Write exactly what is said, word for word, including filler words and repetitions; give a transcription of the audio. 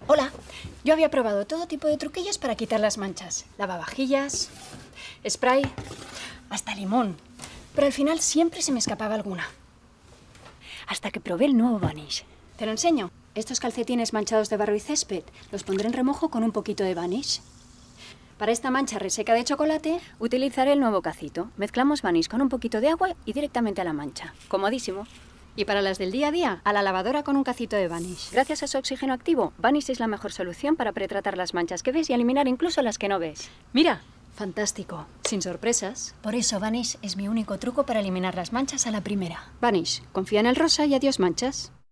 Hola. Yo había probado todo tipo de truquillos para quitar las manchas. Lavavajillas, spray, hasta limón. Pero al final siempre se me escapaba alguna. Hasta que probé el nuevo Vanish. Te lo enseño. Estos calcetines manchados de barro y césped los pondré en remojo con un poquito de Vanish. Para esta mancha reseca de chocolate, utilizaré el nuevo cacito. Mezclamos Vanish con un poquito de agua y directamente a la mancha. Comodísimo. Y para las del día a día, a la lavadora con un cacito de Vanish. Gracias a su oxígeno activo, Vanish es la mejor solución para pretratar las manchas que ves y eliminar incluso las que no ves. ¡Mira! Fantástico. Sin sorpresas. Por eso Vanish es mi único truco para eliminar las manchas a la primera. Vanish, confía en el rosa y adiós manchas.